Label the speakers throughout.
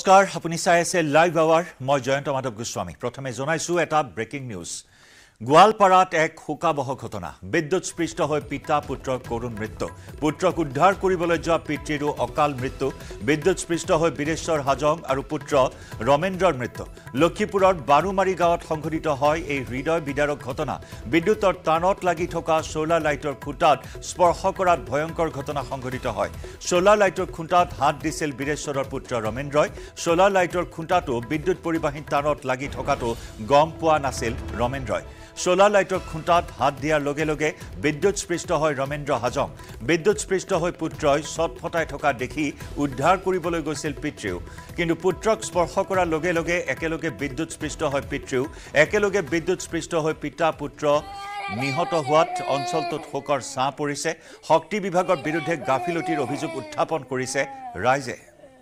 Speaker 1: নমস্কাৰ আপুনি চাই আছে লাইভ আৱাৰ মই জয়ন্ত মাধৱ গোস্বামী প্ৰথমে জনাইছো এটা ব্ৰেকিং নিউজ গোৱালপাৰাত এক শোকাবহ ঘটনা বিদ্যুৎস্পৃষ্ট হৈ পিতা পুত্ৰৰ করুণ মৃত্যু পুত্ৰক উদ্ধাৰ কৰিবলৈ যোৱা পিতৃৰো অকাল মৃত্যু বিদ্যুৎস্পৃষ্ট হৈ বীৰেশ্বৰ হাজং আৰু পুত্ৰ ৰমেন্দ্ৰৰ মৃত্যু লক্ষীপুৰৰ বাৰুমাৰী গাঁৱত সংঘটিত হয় এই হৃদয় বিদাৰক ঘটনা বিদ্যুতৰ তাঁৰত লাগি থকা সোলাৰ লাইটৰ খুঁটাত স্পৰ্শ কৰাত ভয়ংকৰ ঘটনা সংঘটিত হয় সোলাৰ লাইটৰ খুঁটাত হাত দিছিল বীৰেশ্বৰৰ পুত্ৰ ৰমেন্দ্ৰই সোলাৰ লাইটৰ খুঁটাটো বিদ্যুৎ পৰিবাহী তাঁৰত লাগি থকাটো গম পোৱা নাছিল ৰমেন্দ্ৰই সোলাৰ লাইটৰ খুঁটাত হাত দিয়াৰ লগে লগে বিদ্যুৎস্পৃষ্ট হয় ৰমেন্দ্ৰ হাজং বিদ্যুৎস্পৃষ্ট হৈ পুত্ৰই ছটফটাই থকা দেখি উদ্ধাৰ কৰিবলৈ গৈছিল পিতৃও কিন্তু পুত্ৰক স্পৰ্শ কৰাৰ লগে লগে একেলগে বিদ্যুৎস্পৃষ্ট হয় পিতৃও একেলগে বিদ্যুৎস্পৃষ্ট হৈ পিতা পুত্ৰ নিহত হোৱাত অঞ্চলটোত শোকৰ ছাঁ পৰিছে শক্তি বিভাগৰ বিৰুদ্ধে গাফিলতিৰ অভিযোগ উত্থাপন কৰিছে ৰাইজে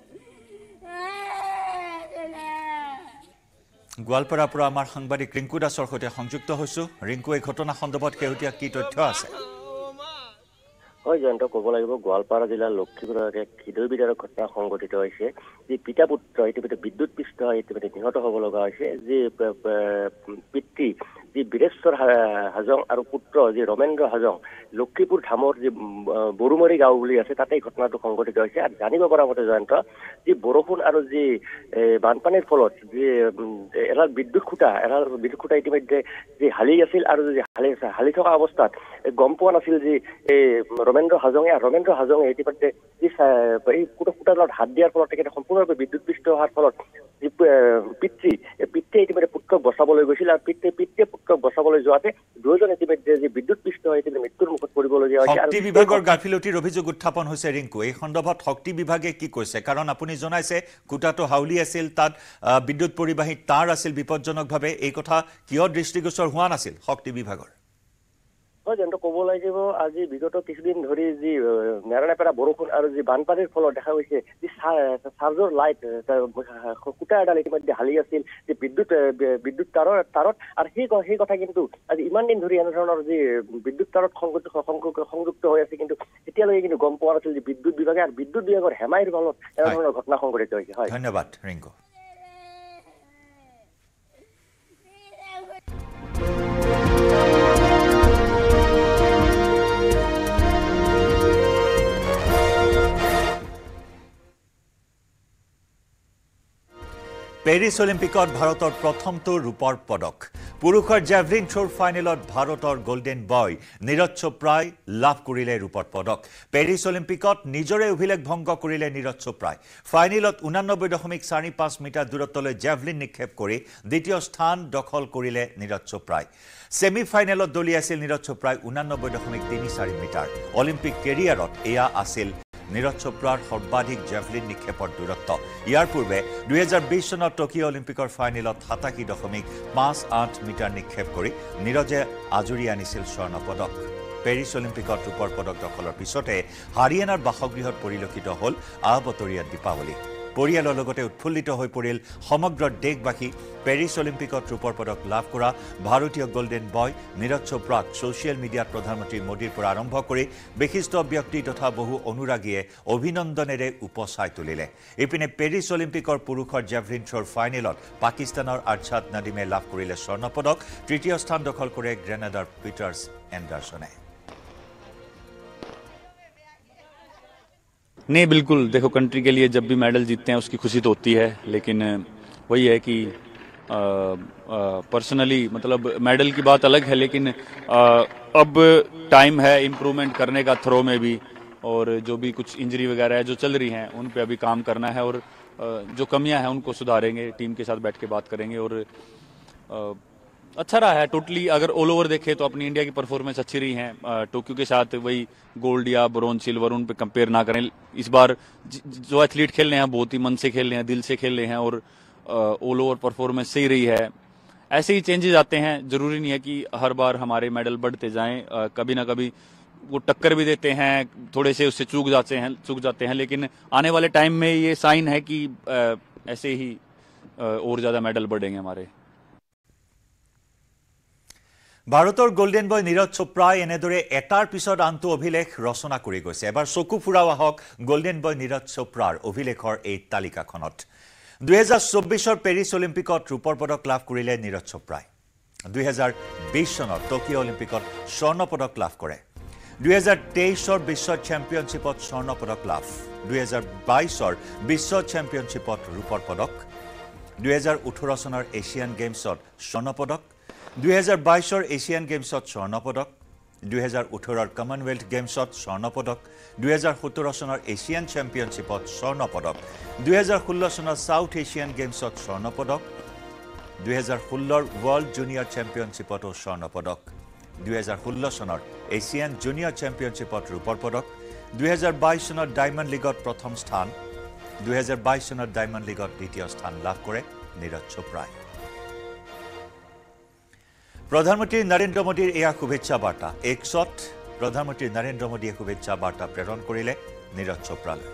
Speaker 1: গোৱালপাৰাৰ পৰা আমাৰ সাংবাদিক ৰিংকু দাসৰ সৈতে সংযুক্ত হৈছো ৰিংকু এই ঘটনা সন্দৰ্ভত কেউতিয়া কি তথ্য আছে
Speaker 2: হয় জয়ন্ত ক'ব লাগিব গোৱালপাৰা জিলাৰ লক্ষীপুৰৰ এক হৃদয় বিদাৰক ঘটনা সংঘটিত হৈছে যি পিতা পুত্ৰ ইতিমধ্যে বিদ্যুৎস্পৃষ্ট হৈ ইতিমধ্যে নিহত হ'ব লগা হৈছে যি পিতৃ যি বীৰেশ্বৰ হাজং আৰু পুত্ৰ যি ৰমেন্দ্ৰ হাজং লক্ষীপুৰ ধামৰ যি বৰুমাৰী গাঁও বুলি আছে তাতে এই ঘটনাটো সংঘটিত হৈছে আৰু জানিব পৰা মতে জয়ন্ত যি বৰষুণ আৰু যি বানপানীৰ ফলত যি এডাল বিদ্যুৎ খুঁটা ইতিমধ্যে যি হালি আছিল আৰু যি হালি থকা অৱস্থাত গম পোৱা নাছিল যি ৰমেন্দ্ৰ হাজঙে ইতিমধ্যে যি এই খুঁটাডালত হাত দিয়াৰ ফলত তেখেতে সম্পূৰ্ণৰূপে বিদ্যুৎস্পৃষ্ট হোৱাৰ ফলত যি পিতৃয়ে ইতিমধ্যে পুত্ৰক বচাবলৈ গৈছিল আৰু পিতৃয়ে পুত্ৰক বচাবলৈ যোৱাতে দুয়োজন ইতিমধ্যে যি বিদ্যুৎস্পৃষ্ট হৈ ইতিমধ্যে মৃত্যুৰ মুখত পৰিবলগীয়া হৈছে
Speaker 1: শক্তি বিভাগৰ গাফিলতিৰ অভিযোগ উত্থাপন হৈছে ৰিংকু এই সন্দৰ্ভত শক্তি বিভাগে কি কৈছে কাৰণ আপুনি জনাইছে খুঁটাটো হাউলি আছিল তাত বিদ্যুৎ পৰিবাহী তাঁৰ আছিল বিপদজনকভাৱে এই কথা কিয় দৃষ্টিগোচৰ হোৱা নাছিল শক্তি বিভাগৰ
Speaker 2: যেন ক'ব লাগিব আজি বিগত কিছুদিন ধৰি যি নেৰানেপেৰা বৰষুণ আৰু যি বানপানীৰ ফলত দেখা গৈছে যি চাৰ্জৰ লাইট খুঁটা এডাল ইতিমধ্যে হালি আছিল যি বিদ্যুৎ তাঁৰত আৰু সেই কথা কিন্তু আজি ইমান দিন ধৰি এনেধৰণৰ যি বিদ্যুৎ তাঁৰত সংযুক্ত হৈ আছে কিন্তু এতিয়ালৈকে কিন্তু গম পোৱা নাছিল যে বিদ্যুৎ বিভাগে আৰু বিদ্যুৎ বিভাগৰ হেমাইৰ ফলত এনেধৰণৰ ঘটনা সংঘটিত হৈছে হয়
Speaker 1: ধন্যবাদ ৰিংকু পেৰিছ অলিম্পিকত ভাৰতৰ প্ৰথমটো ৰূপৰ পদক পুৰুষৰ জেভলিন থ্ৰৰ ফাইনেলত ভাৰতৰ গোল্ডেন বয় নীৰজ চোপ্ৰাই লাভ কৰিলে ৰূপৰ পদক পেৰিছ অলিম্পিকত নিজৰে অভিলেখ ভংগ কৰিলে নীৰজ চোপ্ৰাই ফাইনেলত 89.45 মিটাৰ দূৰত্বলৈ জেভলিন নিক্ষেপ কৰি দ্বিতীয় স্থান দখল কৰিলে নীৰজ চোপ্ৰাই সেমি ফাইনেলত দলিয়াইছিল নীৰজ চোপ্ৰাই 89.34 মিটাৰ অলিম্পিক কেৰিয়াৰত এয়া আছিল নীৰজ চোপ্ৰাৰ সৰ্বাধিক জেভলিন নিক্ষেপৰ দূৰত্ব ইয়াৰ পূৰ্বে 2020 চনৰ টকিঅ' অলিম্পিকৰ ফাইনেলত 87.58 মিটাৰ নিক্ষেপ কৰি নীৰজে আজৰি আনিছিল স্বৰ্ণ পদক পেৰিছ অলিম্পিকত ৰূপৰ পদক দখলৰ পিছতে হাৰিয়ানাৰ বাসগৃহত পৰিলক্ষিত হ'ল আহবতৰীয়া দীপাৱলী পৰিয়ালৰ লগতে উৎফুল্লিত হৈ পৰিল সমগ্ৰ দেশবাসী পেৰিছ অলিম্পিকত ৰূপৰ পদক লাভ কৰা ভাৰতীয় গোল্ডেন বয় নীৰজ চোপ্ৰাক ছ'চিয়েল মিডিয়াত প্ৰধানমন্ত্ৰী মোদীৰ পৰা আৰম্ভ কৰি বিশিষ্ট ব্যক্তি তথা বহু অনুৰাগীয়ে অভিনন্দনেৰে উপচাই তুলিলে ইপিনে পেৰিছ অলিম্পিকৰ পুৰুষৰ জেভলিন থ্ৰৰ ফাইনেলত পাকিস্তানৰ আৰ্চাদ নাদিমে লাভ কৰিলে স্বৰ্ণ পদক তৃতীয় স্থান দখল কৰে গ্ৰেনাডাৰ পিটাৰ্ছ এণ্ডাৰছনে
Speaker 3: नहीं बिल्कुल देखो कंट्री के लिए जब भी मेडल जीतते हैं उसकी खुशी तो होती है लेकिन वही है कि पर्सनली मतलब मेडल की बात अलग है लेकिन अब टाइम है इम्प्रूवमेंट करने का थ्रो में भी और जो भी कुछ इंजरी वगैरह है जो चल रही हैं उन पे अभी काम करना है और जो कमियां हैं उनको सुधारेंगे टीम के साथ बैठ के बात करेंगे और अच्छा रहा है टोटली अगर ऑल ओवर देखें तो अपनी इंडिया की परफॉर्मेंस अच्छी रही है टोक्यो के साथ वही गोल्ड या ब्रोंज सिल्वर उन पे कंपेयर ना करें इस बार जो एथलीट खेल रहे हैं बहुत ही मन से खेल रहे हैं दिल से खेल रहे हैं और ऑल ओवर परफॉर्मेंस सही रही है ऐसे ही चेंजेस आते हैं जरूरी नहीं है कि हर बार हमारे मेडल बढ़ते जाएं कभी ना कभी वो टक्कर भी देते हैं थोड़े से उससे चूक जाते हैं लेकिन आने वाले टाइम में ये साइन है कि ऐसे ही और ज़्यादा मेडल बढ़ेंगे हमारे
Speaker 1: ভাৰতৰ গোল্ডেন বয় নীৰজ চোপ্ৰাই এনেদৰে এটাৰ পিছত আনটো অভিলেখ ৰচনা কৰি গৈছে এবাৰ চকু ফুৰাও আহক গোল্ডেন বয় নীৰজ চোপ্ৰাৰ অভিলেখৰ এই তালিকাখনত 2024 পেৰিছ অলিম্পিকত ৰূপৰ পদক লাভ কৰিলে নীৰজ চোপ্ৰাই 2020 চনত টকিঅ' অলিম্পিকত স্বৰ্ণ পদক লাভ কৰে 2023 বিশ্ব চেম্পিয়নশ্বিপত স্বৰ্ণ পদক লাভ 2022 বিশ্ব চেম্পিয়নশ্বিপত ৰূপৰ পদক 2018 চনৰ এছিয়ান গেমছত স্বৰ্ণ পদক 2022 এছিয়ান গেমছত স্বৰ্ণ পদক 2018 কমনৱেলথ গেমছত স্বৰ্ণ পদক 2017 চনৰ এছিয়ান চেম্পিয়নশ্বিপত স্বৰ্ণ পদক 2016 চনৰ সাউথ এছিয়ান গেমছত স্বৰ্ণ পদক 2016 ৱৰ্ল্ড জুনিয়ৰ চেম্পিয়নশ্বিপতো স্বৰ্ণ পদক 2016 চনৰ এছিয়ান জুনিয়ৰ চেম্পিয়নশ্বিপত ৰূপৰ পদক 2022 চনৰ ডায়মণ্ড লীগত প্ৰথম স্থান 2022 চনৰ ডায়মণ্ড লীগত দ্বিতীয় স্থান লাভ কৰে নীৰজ চোপ্ৰাই প্ৰধানমন্ত্ৰী নৰেন্দ্ৰ মোদীৰ এয়া শুভেচ্ছা বাৰ্তা এক্সত প্ৰধানমন্ত্ৰী নৰেন্দ্ৰ মোদীয়ে শুভেচ্ছা বাৰ্তা প্ৰেৰণ কৰিলে নীৰজ চোপ্ৰালৈ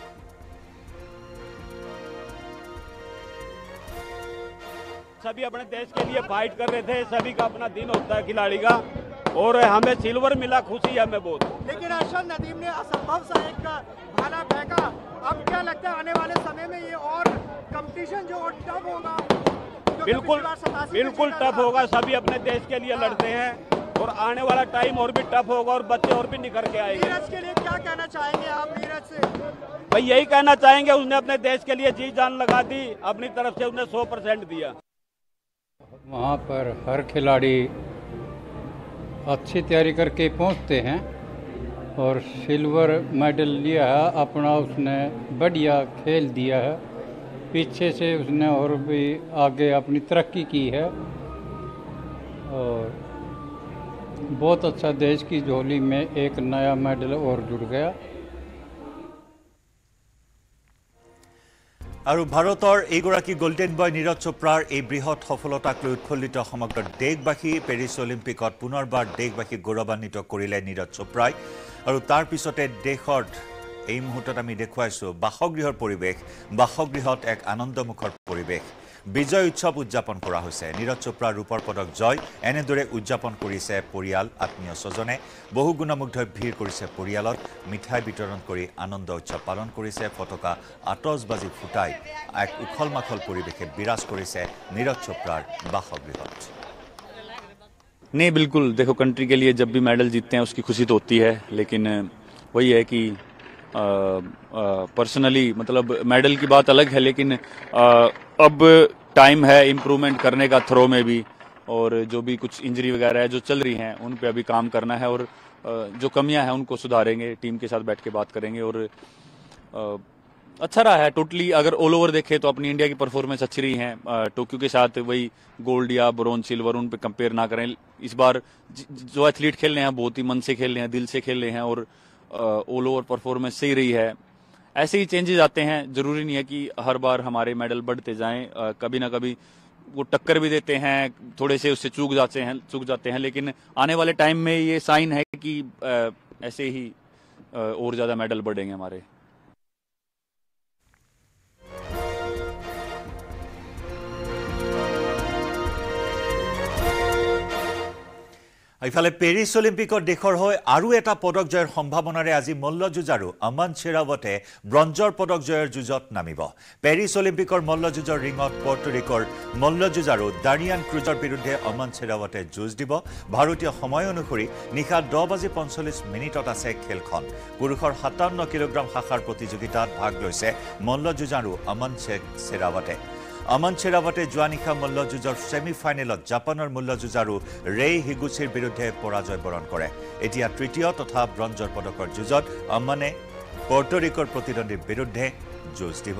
Speaker 4: सभी अपने देश के लिए फाइट कर रहे थे सभी का अपना दिन होता है खिलाड़ी का और हमें सिल्वर मिला खुशी है हमें बहुत
Speaker 5: लेकिन अरशद नदीम ने असंभव सा एक भाला फेंका अब क्या लगता है आने वाले समय में ये और कंपटीशन जो और टफ होगा
Speaker 4: बिल्कुल टफ होगा सभी अपने देश के लिए लड़ते हैं और आने वाला टाइम और भी टफ होगा और बच्चे और भी निखर के आएंगे
Speaker 5: नीरज के लिए क्या कहना चाहेंगे आप नीरज से
Speaker 4: भाई यही कहना चाहेंगे उसने अपने देश के लिए जी जान लगा दी अपनी तरफ से उसने 100% दिया
Speaker 6: वहाँ पर हर खिलाड़ी अच्छी तैयारी करके पहुँचते हैं और सिल्वर मेडल लिया है अपना उसने बढ़िया खेल दिया है पीछे से उसने और भी आगे अपनी तरक्की की है और बहुत अच्छा देश की झोली में एक नया मेडल और जुड़ गया
Speaker 1: আৰু ভাৰতৰ এইগৰাকী গোল্ডেন বয় নীৰজ চোপ্ৰাৰ এই বৃহৎ সফলতাক লৈ উৎফুল্লিত সমগ্ৰ দেশবাসী পেৰিছ অলিম্পিকত পুনৰবাৰ দেশবাসীক গৌৰৱান্বিত কৰিলে নীৰজ চোপ্ৰাই আৰু তাৰ পিছতে দেশৰ এই মুহূৰ্তত আমি দেখুৱাইছো বাসগৃহৰ পৰিৱেশ বাসগৃহত এক আনন্দমুখৰ পৰিৱেশ বিজয় উৎসৱ উদযাপন কৰা হৈছে নীৰজ চোপ্ৰাৰ ৰূপৰ পদক জয় এনেদৰে উদযাপন কৰিছে পৰিয়াল আত্মীয় স্বজনে বহু গুণমুগ্ধ ভিৰ কৰিছে পৰিয়ালত মিঠাই বিতৰণ কৰি আনন্দ উৎসৱ পালন কৰিছে ফটকা আতচবাজি ফুটাই এক উখল মাখল পৰিৱেশে বিৰাজ কৰিছে নীৰজ চোপ্ৰাৰ বাসগৃহত
Speaker 3: नहीं बिल्कुल देखो कंट्री के लिए जब भी मेडल जीतते हैं उसकी खुशी तो होती है लेकिन वही है कि पर्सनली मतलब मेडल की बात अलग है लेकिन अब टाइम है इम्प्रूवमेंट करने का थ्रो में भी और जो भी कुछ इंजरी वगैरह है जो चल रही हैं उन पे अभी काम करना है और जो कमियां हैं उनको सुधारेंगे टीम के साथ बैठ के बात करेंगे और अच्छा रहा है टोटली अगर ऑल ओवर देखें तो अपनी इंडिया की परफॉर्मेंस अच्छी रही है टोक्यो के साथ वही गोल्ड या ब्रोंज सिल्वर उन पे कंपेयर ना करें इस बार जो एथलीट खेल रहे हैं बहुत ही मन से खेल रहे हैं दिल से खेल रहे हैं और ऑल ओवर परफॉर्मेंस सही रही है ऐसे ही चेंजेस आते हैं जरूरी नहीं है कि हर बार हमारे मेडल बढ़ते जाएं कभी ना कभी वो टक्कर भी देते हैं थोड़े से उससे चूक जाते हैं लेकिन आने वाले टाइम में ये साइन है कि ऐसे ही और ज्यादा मेडल बढ़ेंगे हमारे
Speaker 1: ইফালে পেৰিছ অলিম্পিকত দেশৰ হৈ আৰু এটা পদক জয়ৰ সম্ভাৱনাৰে আজি মল্লযুঁজাৰু অমন শেৰাৱতে ব্ৰঞ্জৰ পদক জয়ৰ যুঁজত নামিব পেৰিছ অলিম্পিকৰ মল্লযুঁজৰ ৰিঙত পৰ্টৰিকৰ মল্লযুঁজাৰু ডাৰিয়ান ক্ৰুজৰ বিৰুদ্ধে অমন শেৰাৱতে যুঁজ দিব ভাৰতীয় সময় অনুসৰি নিশা 10:45 আছে খেলখন পুৰুষৰ 57 কিলোগ্ৰাম শাখাৰ প্ৰতিযোগিতাত ভাগ লৈছে মল্লযুঁজাৰু অমন শেৰাৱতে অমন শেৰাৱতে যোৱা নিশা মল্লযুঁজৰ ছেমিফাইনেলত জাপানৰ মল্লযুঁজাৰু ৰে হিগুচিৰ বিৰুদ্ধে পৰাজয় বৰণ কৰে এতিয়া তৃতীয় তথা ব্ৰঞ্জৰ পদকৰ যুঁজত অমনে পৰ্টৰিকৰ প্ৰতিদ্বন্দ্বীৰ বিৰুদ্ধে যুঁজ দিব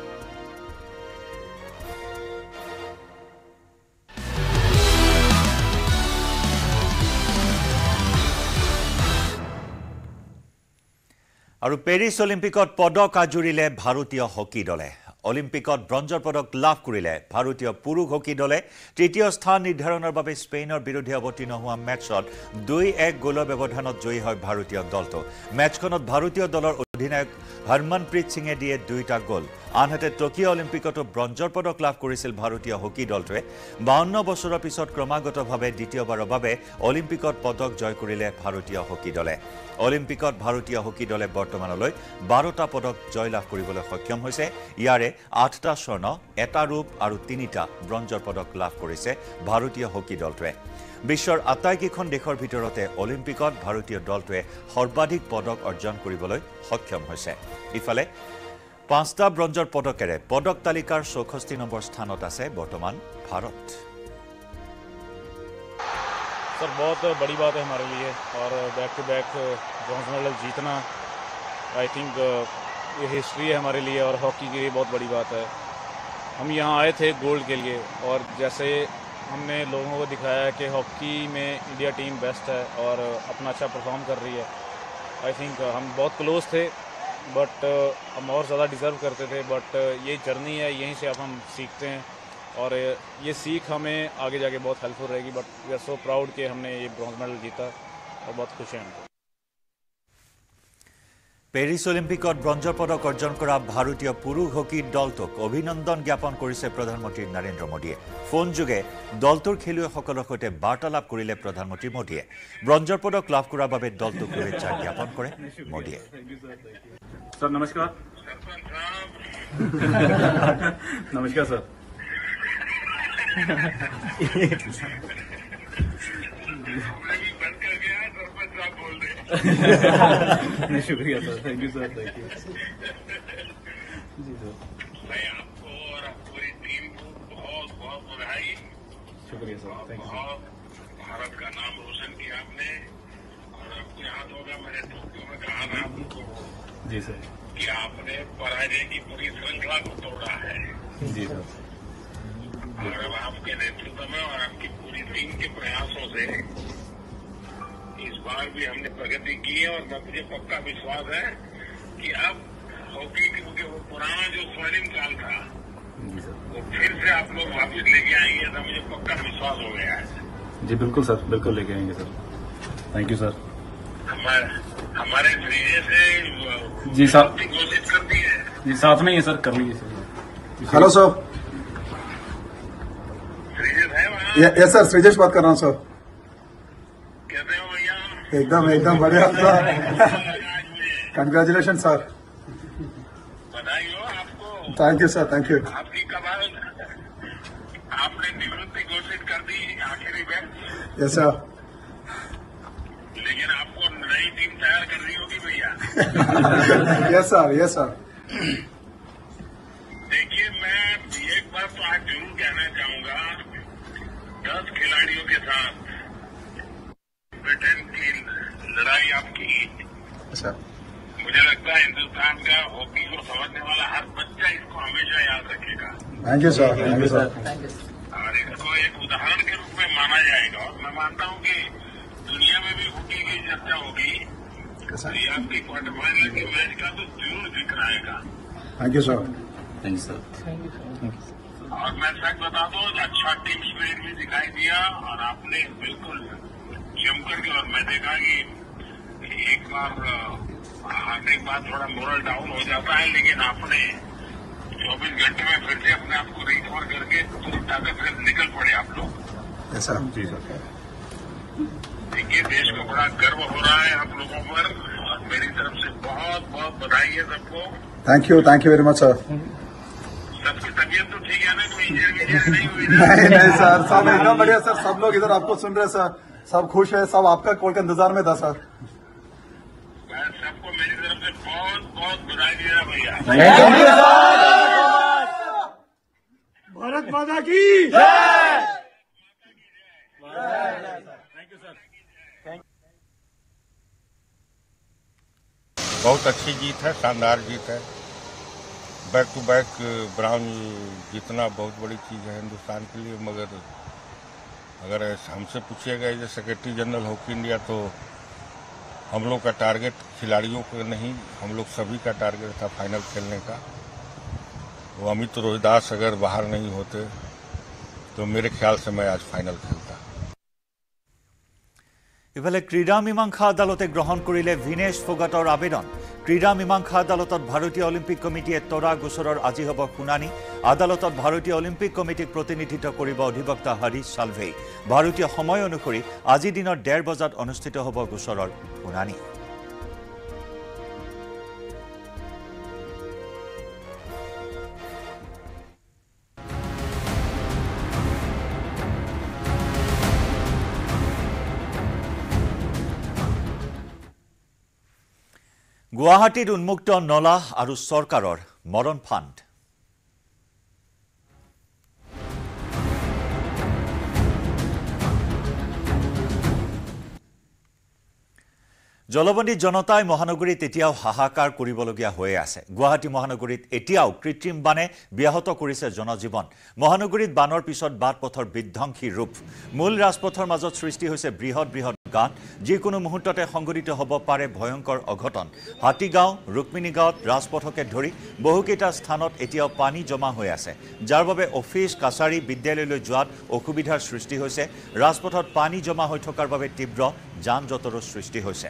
Speaker 1: আৰু পেৰিছ অলিম্পিকত পদক আজুৰিলে ভাৰতীয় হকী দলে অলিম্পিকত ব্ৰঞ্জৰ পদক লাভ কৰিলে ভাৰতীয় পুৰুষ হকী দলে তৃতীয় স্থান নিৰ্ধাৰণৰ বাবে স্পেইনৰ বিৰুদ্ধে অৱতীৰ্ণ হোৱা মেচত 2-1 গোলৰ ব্যৱধানত জয়ী হয় ভাৰতীয় দলটো মেচখনত ভাৰতীয় দলৰ অধিনায়ক হৰমনপ্ৰীত সিঙে দিয়ে 2টা গ'ল। আনহাতে টকিঅ' অলিম্পিকতো ব্ৰঞ্জৰ পদক লাভ কৰিছিল ভাৰতীয় হকী দলটোৱে। 52 বছৰৰ পিছত ক্ৰমাগতভাৱে দ্বিতীয়বাৰৰ বাবে অলিম্পিকত পদক জয় কৰিলে ভাৰতীয় হকী দলে। অলিম্পিকত ভাৰতীয় হকী দলে বৰ্তমানলৈ 12টা পদক জয় লাভ কৰিবলৈ সক্ষম হৈছে। ইয়াৰে 8টা স্বৰ্ণ, 1টা ৰূপ আৰু 3টা ব্ৰঞ্জৰ পদক লাভ কৰিছে ভাৰতীয় হকী দলটোৱে। বিশ্বৰ আটাইকেইখন দেশৰ ভিতৰতে অলিম্পিকত ভাৰতীয় দলটোৱে সৰ্বাধিক পদক অৰ্জন কৰিবলৈ সক্ষম হৈছে। ইফালে 5টা ব্ৰঞ্জৰ পদকেৰে পদক তালিকাৰ 64 নম্বৰ স্থানত আছে বৰ্তমান ভাৰত।
Speaker 7: सर बहुत बड़ी बात है हमारे लिए और back to back bronze medal जीतना आई थिंक ये हिस्ट्री है हमारे लिए और हॉकी के लिए बहुत बड़ी बात है। हम यहाँ आए थे गोल्ड के लिए और जैसे हमने लोगों को दिखाया कि हॉकी में इंडिया टीम बेस्ट है और अपना अच्छा परफॉर्म कर रही है। आई थिंक हम बहुत क्लोज थे बट हम और ज़्यादा डिज़र्व करते थे बट ये जर्नी है, यहीं से अब हम सीखते हैं और ये सीख हमें आगे जाके बहुत हेल्पफुल रहेगी। But we are so proud कि हमने ये ब्रॉन्ज मेडल जीता और बहुत खुश हैं।
Speaker 1: পেৰিছ অলিম্পিকত ব্ৰঞ্জৰ পদক অৰ্জন কৰা ভাৰতীয় পুৰুষ হকী দলটোক অভিনন্দন জ্ঞাপন কৰিছে প্ৰধানমন্ত্ৰী নৰেন্দ্ৰ মোদীয়ে। ফোনযোগে দলটোৰ খেলুৱৈসকলৰ সৈতে বাৰ্তালাপ কৰিলে প্ৰধানমন্ত্ৰী মোদীয়ে। ব্ৰঞ্জৰ পদক লাভ কৰাৰ বাবে দলটোক শুভেচ্ছা জ্ঞাপন কৰে মোদীয়ে।
Speaker 7: सर नमस्कार। नमस्कार सर। नहीं शुक्रिया sir, thank you sir, thank you जी सर।
Speaker 8: मैं आपको और पूरी टीम को बहुत बहुत बधाई।
Speaker 7: शुक्रिया सर, थैंक यू।
Speaker 8: भारत का नाम रोशन किया आपने और आपको याद होगा मैंने टोक्यो में कहा था आपको
Speaker 7: जी सर
Speaker 8: कि आपने पराजय की पूरी श्रृंखला को तोड़ा है।
Speaker 7: जी सर।
Speaker 8: और अब आपके नेतृत्व में और आपकी पूरी टीम के प्रयासों से इस बार भी हमने प्रगति की है और मुझे पक्का विश्वास है कि अब हॉकी क्योंकि वो पुराना जो स्वर्णिम काल था वो फिर से आप लोग वापस लेके आएंगे तो मुझे पक्का विश्वास हो गया है।
Speaker 7: जी बिल्कुल सर, बिल्कुल लेके आएंगे सर, थैंक यू सर।
Speaker 8: हमारे श्रीजय से
Speaker 7: जी सर
Speaker 8: घोषित कर दी है।
Speaker 7: जी साथ में ही है सर, कर लीजिए सर।
Speaker 9: Hello sir.
Speaker 8: श्रीजय है वहाँ?
Speaker 9: यस सर, श्रीजेश बात कर रहा हूँ सर।
Speaker 8: कैसे हो भैया?
Speaker 9: एकदम बढ़िया सर। Congratulation sir.
Speaker 8: बधाई हो आपको।
Speaker 9: Thank you sir, thank you.
Speaker 8: आपकी कमाल आपने निवृत्ति घोषित कर दी आखिरी में।
Speaker 9: Yes sir.
Speaker 8: लेकिन आपको नई टीम तैयार करनी होगी भैया।
Speaker 9: Yes sir, yes sir.
Speaker 8: देखिए मैं एक बार तो आज जरूर कहना चाहूंगा 10 खिलाड़ियों के साथ ब्रिटेन की लड़ाई आपकी।
Speaker 9: अच्छा।
Speaker 8: मुझे लगता है हिंदुस्तान का हॉकी को समझने वाला हर बच्चा इसको हमेशा याद रखेगा।
Speaker 9: Thank you sir, thank you sir.
Speaker 8: और इसको एक उदाहरण के रूप में माना जाएगा और मैं मानता हूं कि दुनिया में भी हॉकी की चर्चा होगी तो ये आपकी क्वार्टर फाइनल के मैच का तो जरूर जिक्र आएगा।
Speaker 9: Thank you sir.
Speaker 7: Thank you sir.
Speaker 8: और मैं सच बता दूं अच्छा टीम स्पिरिट भी दिखाई दिया और आपने बिल्कुल जमकर के और मैं देखा कि एक बार हारने के बाद थोड़ा मोरल डाउन हो जाता है लेकिन आपने 24 घंटे में फिर से अपने आप को रिकवर करके पूरी ताकत से निकल पड़े आप लोग।
Speaker 9: Yes sir.
Speaker 7: जी सर।
Speaker 8: देखिए देश को बड़ा गर्व हो रहा है आप लोगों पर और मेरी तरफ से बहुत बहुत बधाई है सबको।
Speaker 9: Thank you very much sir.
Speaker 8: सबकी तबीयत तो ठीक है ना, कोई इंजरी नहीं हुई ना?
Speaker 9: नहीं सर, सब एकदम बढ़िया सर। सब लोग इधर आपको सुन रहे सर, सब खुश है, सब आपका कॉल के इंतजार में था सर।
Speaker 8: मैं सबको मेरी तरफ से बहुत बहुत बधाई दे रहा भैया।
Speaker 5: भारत माता की
Speaker 8: बहुत अच्छी जीत है, शानदार जीत है। बैक टू बैक ब्राउन जीतना बहुत बड़ी चीज़ है हिंदुस्तान के लिए। मगर अगर हमसे पूछिएगा as a secretary general hockey India तो हम लोग का टारगेट खिलाड़ियों का नहीं, हम लोग सभी का टारगेट था फाइनल खेलने का। वो अमित रोहिदास अगर बाहर नहीं होते तो मेरे ख्याल से मैं आज फाइनल खेलता।
Speaker 1: ইফালে ক্ৰীড়া মীমাংসা আদালতে গ্ৰহণ কৰিলে ভিনেশ ফোগাটৰ আবেদন। ক্ৰীড়া মীমাংসা আদালতত ভাৰতীয় অলিম্পিক কমিটিয়ে তৰা গোচৰৰ আজি হ'ব শুনানি আদালতত ভাৰতীয় অলিম্পিক কমিটিক প্ৰতিনিধিত্ব কৰিব অধিবক্তা হৰিশ সালভে ভাৰতীয় সময় অনুসৰি আজি দিনৰ 1:30 বজাত অনুষ্ঠিত হ'ব গোচৰৰ শুনানি গুৱাহাটীত উন্মুক্ত নলা আৰু চৰকাৰৰ মৰণ ফাণ্ড জলবন্দী জনতাই মহানগৰীত এতিয়াও হাহাকাৰ কৰিবলগীয়া হৈ আছে গুৱাহাটী মহানগৰীত এতিয়াও কৃত্ৰিম বানে ব্যাহত কৰিছে জনজীৱন মহানগৰীত বানৰ পিছত বাটপথৰ বিধ্বংসী ৰূপ মূল ৰাজপথৰ মাজত সৃষ্টি হৈছে বৃহৎ গাঁত যিকোনো মুহূৰ্ততে সংঘটিত হ'ব পাৰে ভয়ংকৰ অঘটন হাতীগাঁও ৰুক্মিণীগাঁৱত ৰাজপথকে ধৰি বহুকেইটা স্থানত এতিয়াও পানী জমা হৈ আছে যাৰ বাবে অফিচ কাছাৰী বিদ্যালয়লৈ যোৱাত অসুবিধাৰ সৃষ্টি হৈছে ৰাজপথত পানী জমা হৈ থকাৰ বাবে তীব্ৰ যান জঁটৰো সৃষ্টি হৈছে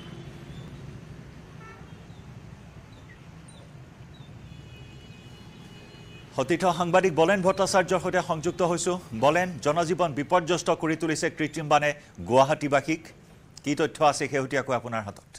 Speaker 1: অতিথ সাংবাদিক বলেন ভট্টাচাৰ্যৰ সৈতে সংযুক্ত হৈছো বলেন জনজীৱন বিপৰ্যস্ত কৰি তুলিছে কৃত্ৰিম বানে গুৱাহাটীবাসীক কি তথ্য আছে হেউটিয়াকৈ আপোনাৰ হাতত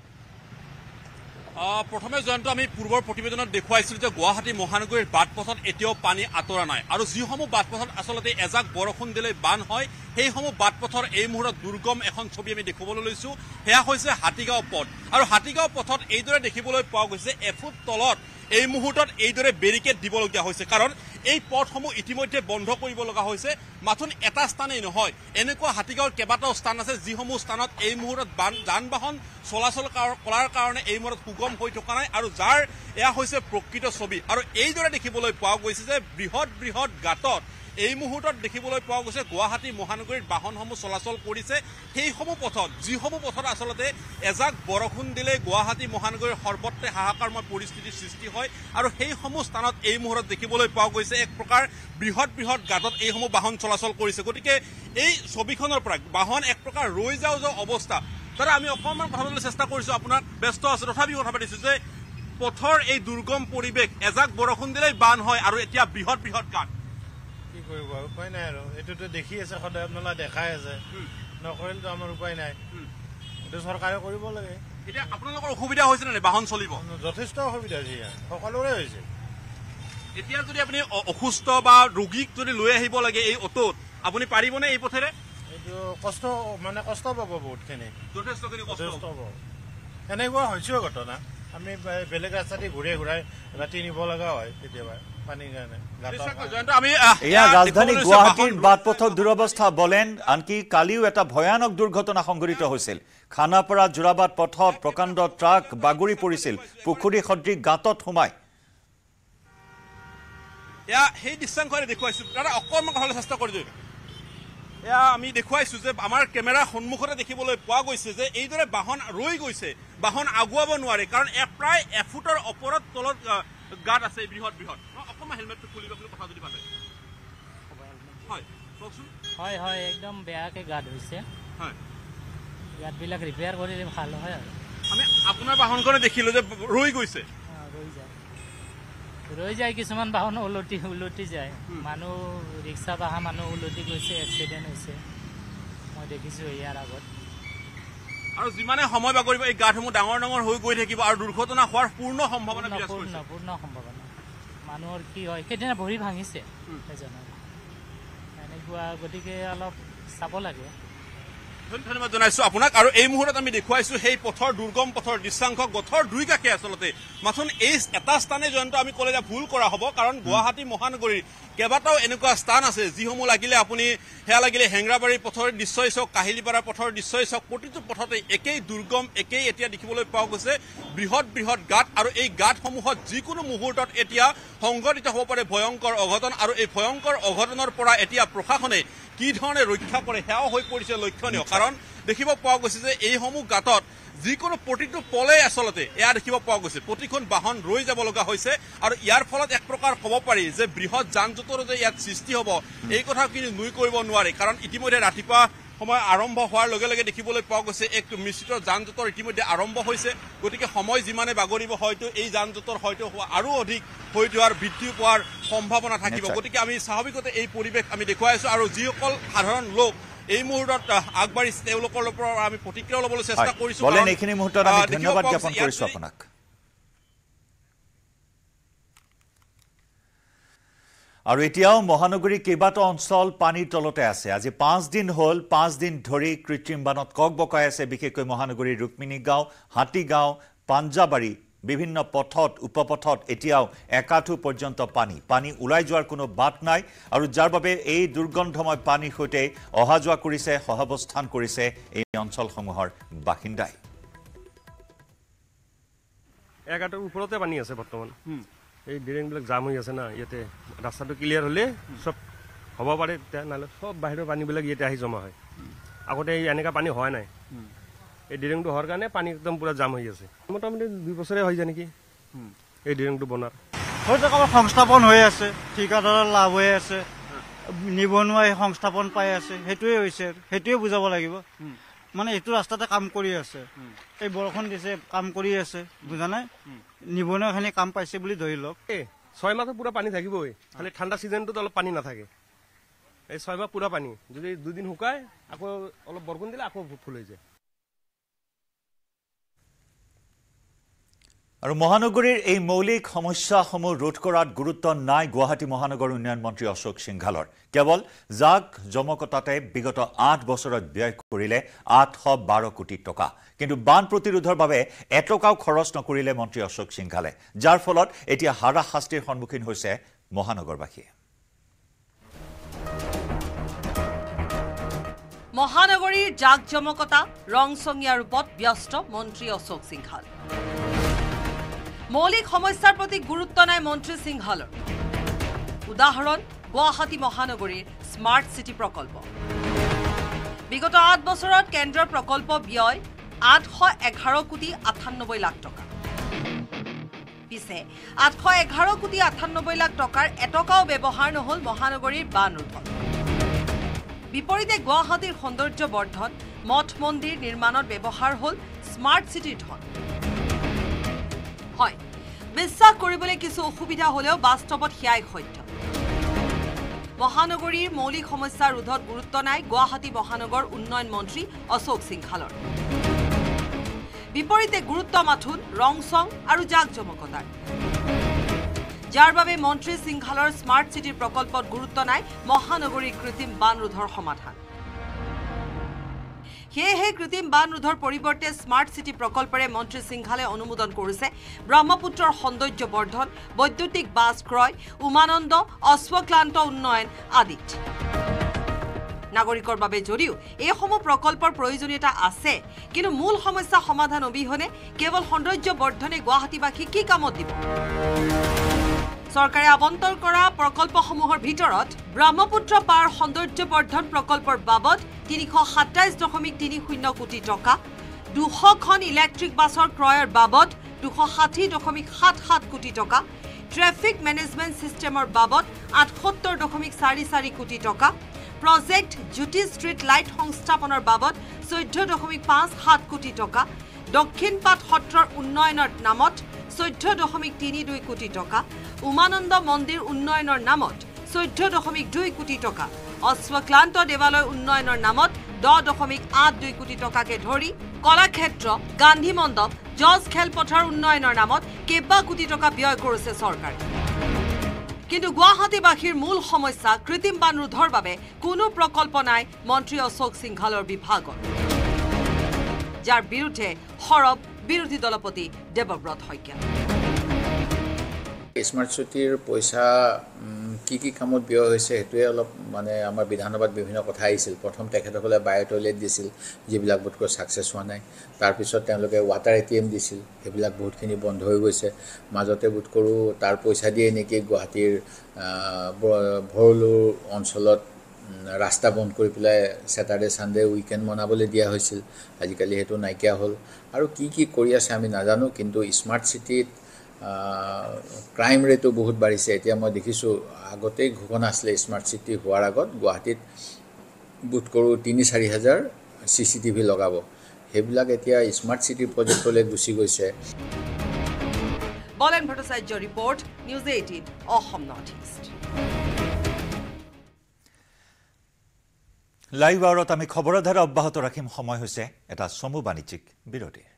Speaker 10: প্ৰথমে জয়ন্ত আমি পূৰ্বৰ প্ৰতিবেদনত দেখুৱাইছিলো যে গুৱাহাটী মহানগৰীৰ বাটপথত এতিয়াও পানী আঁতৰা নাই আৰু যিসমূহ বাটপথত আচলতে এজাক বৰষুণ দিলে বান হয় সেইসমূহ বাটপথৰ এই মুহূৰ্তত দুৰ্গম এখন ছবি আমি দেখিবলৈ লৈছো সেয়া হৈছে হাতীগাঁও পথ আৰু হাতীগাঁও পথত এইদৰে দেখিবলৈ পোৱা গৈছে এফুট তলত এই মুহূৰ্তত এইদৰে বেৰিকেড দিবলগীয়া হৈছে কাৰণ এই পথসমূহ ইতিমধ্যে বন্ধ কৰিব লগা হৈছে মাথোন এটা স্থানেই নহয় এনেকুৱা হাতীগাঁৱৰ কেইবাটাও স্থান আছে যিসমূহ স্থানত এই মুহূৰ্তত যান বাহন চলাচল কৰাৰ কাৰণে এই মুহূৰ্তত সুগম হৈ থকা নাই আৰু যাৰ এয়া হৈছে প্ৰকৃত ছবি আৰু এইদৰে দেখিবলৈ পোৱা গৈছে যে বৃহৎ গাঁতত এই মুহূৰ্তত দেখিবলৈ পোৱা গৈছে গুৱাহাটী মহানগৰীত বাহনসমূহ চলাচল কৰিছে সেইসমূহ পথত যিসমূহ পথত আচলতে এজাক বৰষুণ দিলে গুৱাহাটী মহানগৰীৰ সৰ্বত্ৰে হাহাকাৰময় পৰিস্থিতিৰ সৃষ্টি হয় আৰু সেইসমূহ স্থানত এই মুহূৰ্তত দেখিবলৈ পোৱা গৈছে এক প্ৰকাৰ বৃহৎ গাঁতত এইসমূহ বাহন চলাচল কৰিছে গতিকে এই ছবিখনৰ পৰা বাহন এক প্ৰকাৰ ৰৈ যাওঁ অৱস্থা দাদা আমি অকণমান কথা পাতিবলৈ চেষ্টা কৰিছো আপোনাক ব্যস্ত আছে তথাপিও কথা পাতিছো যে পথৰ এই দুৰ্গম পৰিৱেশ এজাক বৰষুণ দিলেই বান হয় আৰু এতিয়া বৃহৎ গাঁত
Speaker 11: কি কৰিব উপায় নাই আৰু এইটোতো দেখি আছে সদায় আপোনালোকে দেখাই আছে নকৰিলেতো আমাৰ উপায় নাই এইটো চৰকাৰে কৰিব লাগে
Speaker 10: এতিয়া আপোনালোকৰ অসুবিধা হৈছে নে বাহন চলিব
Speaker 11: যথেষ্ট অসুবিধা হৈছে সকলোৰে হৈছে
Speaker 10: এতিয়া যদি আপুনি অসুস্থ বা ৰোগীক যদি লৈ আহিব লাগে এই অটোত আপুনি পাৰিবনে এই পথেৰে
Speaker 11: এইটো কষ্ট পাব বহুতখিনি
Speaker 10: যথেষ্টখিনি কষ্ট
Speaker 11: পাব এনেকুৱা হৈছেও ঘটনা আমি বেলেগ ৰাস্তা দি ঘূৰাই ৰাতি নিব লগা হয় কেতিয়াবা পানীৰ কাৰণে
Speaker 1: এয়া ৰাজধানী গুৱাহাটীৰ বাটপথৰ দুৰৱস্থা বলেন আনকি কালিও এটা ভয়ানক দুৰ্ঘটনা সংঘটিত হৈছিল খানাপাৰা যোৰাবাট পথত প্ৰকাণ্ড ট্ৰাক বাগৰি পৰিছিল পুখুৰী সদৃশ গাঁতত সোমাই
Speaker 10: এয়া সেই দৃশ্যাংশৰে দেখুৱাইছো দাদা অকণমান কথালৈ চেষ্টা কৰিছো এয়া আমি দেখুৱাইছো যে আমাৰ কেমেৰাৰ সন্মুখতে দেখিবলৈ পোৱা গৈছে যে এইদৰে বাহন ৰৈ গৈছে বাহন আগুৱাব নোৱাৰে কাৰণ প্ৰায় এফুটৰ ওপৰত তলত গাঁত আছে বৃহৎ অকণমান হেলমেটটো খুলিব আপুনি কথা যদি পালে হয় কওকচোন
Speaker 12: হয় একদম বেয়াকে গাঁত হৈছে হয় গাঁতবিলাক ৰিপেয়াৰ কৰিলে ভাল হয় আৰু
Speaker 10: আমি আপোনাৰ বাহনখনে দেখিলো যে ৰৈ গৈছে
Speaker 12: ৰৈ যায় কিছুমান বাহন উলটি যায় মানুহ ৰিক্সা বাহা মানুহ উলটি গৈছে এক্সিডেণ্ট হৈছে মই দেখিছো ইয়াৰ আগত
Speaker 10: আৰু যিমানে সময় বাগৰিব এই গাঁতসমূহ ডাঙৰ হৈ গৈ থাকিব আৰু দুৰ্ঘটনা হোৱাৰ পূৰ্ণ সম্ভাৱনা
Speaker 12: মানুহৰ কি হয় সেইদিনা ভৰি ভাঙিছে এনেকুৱা গতিকে অলপ চাব লাগে
Speaker 10: ধন্যবাদ জনাইছো আপোনাক আৰু এই মুহূৰ্তত আমি দেখুৱাইছো সেই পথৰ দুৰ্গম পথৰ দৃশ্যাংশ পথৰ দুই কাষে আচলতে মাথোন এই এটা স্থানে জয়ন্ত আমি ক'লে যে ভুল কৰা হ'ব কাৰণ গুৱাহাটী মহানগৰীৰ কেইবাটাও এনেকুৱা স্থান আছে যিসমূহ লাগিলে আপুনি সেয়া লাগিলে হেংৰাবাৰীৰ পথৰ দৃশ্যই চাওক কাহিলীপাৰা পথৰ দৃশ্যই চাওক প্ৰতিটো পথতে একেই দুৰ্গম একেই এতিয়া দেখিবলৈ পোৱা গৈছে বৃহৎ গাঁত আৰু এই গাঁতসমূহত যিকোনো মুহূৰ্তত এতিয়া সংঘটিত হ'ব পাৰে ভয়ংকৰ অঘটন আৰু এই ভয়ংকৰ অঘটনৰ পৰা এতিয়া প্ৰশাসনে কি ধৰণে ৰক্ষা কৰে সেয়াও হৈ পৰিছে লক্ষণীয় কাৰণ দেখিব পোৱা গৈছে যে এইসমূহ গাঁতত যিকোনো প্ৰতিটো পলে আচলতে এয়া দেখিব পোৱা গৈছে প্ৰতিখন বাহন ৰৈ যাব লগা হৈছে আৰু ইয়াৰ ফলত এক প্ৰকাৰ ক'ব পাৰি যে বৃহৎ যান জঁটৰো যে ইয়াত সৃষ্টি হ'ব এই কথা কিন্তু নুই কৰিব নোৱাৰে কাৰণ ইতিমধ্যে ৰাতিপুৱা সময় আৰম্ভ হোৱাৰ লগে লগে দেখিবলৈ পোৱা গৈছে এক মিশ্ৰিত যান জঁটৰ ইতিমধ্যে আৰম্ভ হৈছে গতিকে সময় যিমানে বাগৰিব হয়তো এই যান জঁটৰ হয়তো আৰু অধিক হৈ যোৱাৰ বৃদ্ধি পোৱাৰ সম্ভাৱনা থাকিব গতিকে আমি স্বাভাৱিকতে এই পৰিৱেশ আমি দেখুৱাই আছো আৰু যিসকল সাধাৰণ লোক এই মুহূৰ্তত আগবাঢ়িছে তেওঁলোকৰ পৰা আমি প্ৰতিক্ৰিয়া ল'বলৈ চেষ্টা কৰিছো
Speaker 1: বলেন এইখিনি মুহূৰ্তত আমি ধন্যবাদ জ্ঞাপন কৰিছো আপোনাক আৰু এতিয়াও মহানগৰীৰ কেইবাটাও অঞ্চল পানীৰ তলতে আছে আজি 5 দিন হ'ল 5 দিন ধৰি কৃত্ৰিম বানত ককবকাই আছে বিশেষকৈ মহানগৰীৰ ৰুক্মিণী গাঁও হাতীগাঁও পাঞ্জাবাৰী বিভিন্ন পথত উপপথত এতিয়াও একাঠু পৰ্যন্ত পানী ওলাই যোৱাৰ কোনো বাট নাই আৰু যাৰ বাবে এই দুৰ্গন্ধময় পানীৰ সৈতে অহা যোৱা কৰিছে সহাৱস্থান কৰিছে এই অঞ্চলসমূহৰ বাসিন্দাই
Speaker 13: একাঠুৰ ওপৰতে পানী আছে বৰ্তমান এই ড্ৰেইনবিলাক জাম হৈ আছে না ইয়াতে ৰাস্তাটো ক্লিয়াৰ হ'লে সব হ'ব পাৰে তেতিয়া নহ'লে সব বাহিৰৰ পানীবিলাক ইয়াতে আহি জমা হয় আগতে এনেকুৱা পানী হোৱা নাই এই ড্ৰেইনটো হোৱাৰ কাৰণে পানী একদম পুৰা জাম হৈ আছে মোটামুটি 2 বছৰে হৈ যায় নেকি এই ড্ৰেইনটো বনাৰ
Speaker 14: হয়তো কাৰোবাৰ সংস্থাপন হৈ আছে ঠিকাদাৰৰ লাভ হৈ আছে নিবনুৱাই সংস্থাপন পাই আছে সেইটোৱে হৈছে সেইটোৱে বুজাব লাগিব মানে এইটো ৰাস্তাতে কাম কৰি আছে এই বৰষুণ দিছে কাম কৰি আছে বুজা নাই নিবনুৱাখিনি কাম পাইছে বুলি ধৰি লওক
Speaker 13: 6 মাহত পুৰা পানী থাকিবই খালি ঠাণ্ডা ছিজনটোত অলপ পানী নাথাকে এই 6 মাহ পুৰা পানী যদি 2 দিন শুকায় আকৌ অলপ বৰষুণ দিলে আকৌ ফুল হৈ যায়
Speaker 1: আৰু মহানগৰীৰ এই মৌলিক সমস্যাসমূহ ৰোধ কৰাত গুৰুত্ব নাই গুৱাহাটী মহানগৰ উন্নয়ন মন্ত্ৰী অশোক সিংঘালৰ কেৱল জাক জমকতাতে বিগত 8 বছৰত ব্যয় কৰিলে 812 কোটি টকা কিন্তু বান প্ৰতিৰোধৰ বাবে এটকাও খৰচ নকৰিলে মন্ত্ৰী অশোক সিংঘালে যাৰ ফলত এতিয়া হাৰাশাস্তিৰ সন্মুখীন হৈছে মহানগৰবাসী
Speaker 15: মহানগৰীৰ জাক জমকতা ৰংচঙীয়া ৰূপত ব্যস্ত মন্ত্ৰী অশোক সিংঘাল মৌলিক সমস্যাৰ প্ৰতি গুৰুত্ব নাই মন্ত্ৰী সিংঘালৰ উদাহৰণ গুৱাহাটী মহানগৰীৰ স্মাৰ্ট সিটি প্ৰকল্প বিগত 8 বছৰত কেন্দ্ৰৰ প্ৰকল্প ব্যয় 811 কোটি 98 লাখ টকা পিছে 811 কোটি 98 লাখ টকাৰ এটকাও ব্যৱহাৰ নহল মহানগৰীৰ বান ৰোধত বিপৰীতে গুৱাহাটীৰ সৌন্দৰ্য বৰ্ধন মঠ মন্দিৰ নিৰ্মাণত ব্যৱহাৰ হল স্মাৰ্ট সিটিৰ ধন হয় বিশ্বাস কৰিবলৈ কিছু অসুবিধা হলেও বাস্তৱত হিয়াই সত্য মহানগৰীৰ মৌলিক সমস্যা ৰোধত গুৰুত্ব নাই গুৱাহাটী মহানগৰ উন্নয়ন মন্ত্ৰী অশোক সিংঘালৰ বিপৰীতে গুৰুত্ব মাথোন ৰংচং আৰু জাক জমকতাৰ যাৰ বাবে মন্ত্ৰী সিংঘালৰ স্মাৰ্ট সিটিৰ প্ৰকল্পত গুৰুত্ব নাই মহানগৰীৰ কৃত্ৰিম বান ৰোধৰ সমাধান সেয়েহে কৃত্ৰিম বান ৰোধৰ পৰিৱৰ্তে স্মাৰ্ট সিটি প্ৰকল্পৰে মন্ত্ৰী সিংঘালে অনুমোদন কৰিছে ব্ৰহ্মপুত্ৰৰ সৌন্দৰ্য বৰ্ধন বৈদ্যুতিক বাছ ক্ৰয় উমানন্দ অশ্বক্লান্ত উন্নয়ন আদিত নাগৰিকৰ বাবে যদিও এইসমূহ প্ৰকল্পৰ প্ৰয়োজনীয়তা আছে কিন্তু মূল সমস্যা সমাধান অবিহনে কেৱল সৌন্দৰ্য বৰ্ধনে গুৱাহাটীবাসী কি কামত দিব চৰকাৰে আবণ্টন কৰা প্ৰকল্পসমূহৰ ভিতৰত ব্ৰহ্মপুত্ৰ পাৰ সৌন্দৰ্য বৰ্ধন প্ৰকল্পৰ বাবদ 327.30 কোটি টকা 200খন ইলেক্ট্ৰিক বাছৰ ক্ৰয়ৰ বাবদ 260.77 কোটি টকা ট্ৰেফিক মেনেজমেণ্ট সিস্টেমৰ বাবদ 78.44 কোটি টকা প্ৰজেক্ট জ্যোতি ষ্ট্ৰীট লাইট সংস্থাপনৰ বাবদ 14.57 কোটি টকা দক্ষিণপাট সত্ৰৰ উন্নয়নৰ নামত 14.32 কোটি টকা উমানন্দ মন্দিৰ উন্নয়নৰ নামত 14.2 কোটি টকা অশ্বক্লান্ত দেৱালয় উন্নয়নৰ নামত 10.82 কোটি টকাকে ধৰি কলাক্ষেত্ৰ গান্ধী মণ্ডপ জজ খেলপথাৰ উন্নয়নৰ নামত কেইবা কোটি টকা ব্যয় কৰিছে চৰকাৰে কিন্তু গুৱাহাটীবাসীৰ মূল সমস্যা কৃত্ৰিম বান ৰোধৰ বাবে কোনো প্ৰকল্প নাই মন্ত্ৰী অশোক সিংঘালৰ বিভাগত যাৰ বিৰুদ্ধে সৰব বিৰোধী দলপতি দেৱব্ৰত শইকীয়া
Speaker 16: স্মাৰ্ট সিটিৰ পইচা কি কামত ব্যয় হৈছে সেইটোৱে অলপ মানে আমাৰ বিধানসভাত বিভিন্ন কথা আহিছিল প্ৰথম তেখেতসকলে বায় টয়লেট দিছিল যিবিলাক বোধকৈ ছাকচেছ হোৱা নাই তাৰপিছত তেওঁলোকে ৱাটাৰ ATM দিছিল সেইবিলাক বহুতখিনি বন্ধ হৈ গৈছে মাজতে বোধ কৰোঁ তাৰ পইচা দিয়ে নেকি গুৱাহাটীৰ ভৰলু অঞ্চলত ৰাস্তা বন্ধ কৰি পেলাই স্যাটাৰডে সানডে উইকেণ্ড মনাবলৈ দিয়া হৈছিল আজিকালি সেইটো নাইকিয়া হ'ল আৰু কি কৰি আছে আমি নাজানো কিন্তু স্মাৰ্ট সিটিত ক্ৰাইম ৰেটো বহুত বাঢ়িছে এতিয়া মই দেখিছোঁ আগতেই ঘোষণা আছিলে স্মাৰ্ট সিটি হোৱাৰ আগত গুৱাহাটীত বোধ কৰোঁ ৩-৪ হাজাৰ CCTV লগাব সেইবিলাক এতিয়া স্মাৰ্ট চিটি প্ৰজেক্টলৈ গুচি গৈছে
Speaker 15: Bolen Bhattacharya report news 18 Assam north east
Speaker 1: live আৱাৰত আমি খবৰৰ ধাৰা অব্যাহত ৰাখিম সময় হৈছে এটা চমু বাণিজ্যিক বিৰতিৰ